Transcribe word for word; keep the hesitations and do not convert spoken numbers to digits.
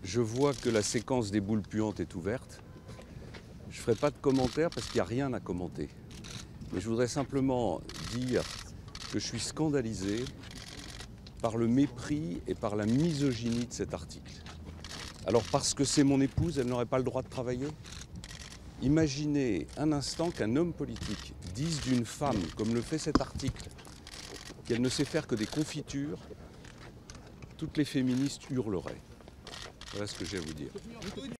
Je vois que la séquence des boules puantes est ouverte. Je ne ferai pas de commentaires parce qu'il n'y a rien à commenter. Mais je voudrais simplement dire que je suis scandalisé par le mépris et par la misogynie de cet article. Alors parce que c'est mon épouse, elle n'aurait pas le droit de travailler? Imaginez un instant qu'un homme politique dise d'une femme, comme le fait cet article, qu'elle ne sait faire que des confitures. Toutes les féministes hurleraient. Voilà ce que j'ai à vous dire.